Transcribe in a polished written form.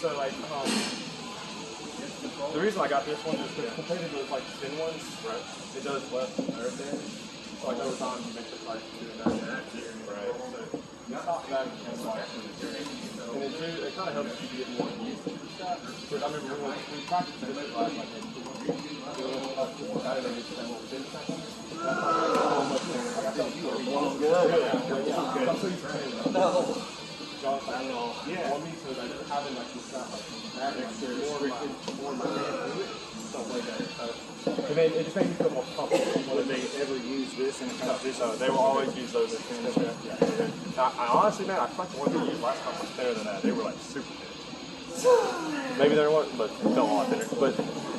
So like, the reason I got this one is because compared to those like thin ones, right? It does less everything. So like over time, you make it like doing that and that here, right? So it's not bad in the like, and then too, it kind of helps you get more used to the shot. Because I remember when we practiced this last like maybe 2 months, Saturday we spent a little bit. That's like so much there. Like I thought you were really good. Yeah, I'm so used to playing that. No. John, I don't know. Yeah. Want me to like having like this shot like that exterior more my hand stuff like that. And then it just made me feel more comfortable. Would they ever use this in a competition? They will always use those as fins. Yeah. I honestly, man, I feel like the ones we used last time was thinner than that. They were like super thin. Maybe they weren't, but it felt a lot thinner. But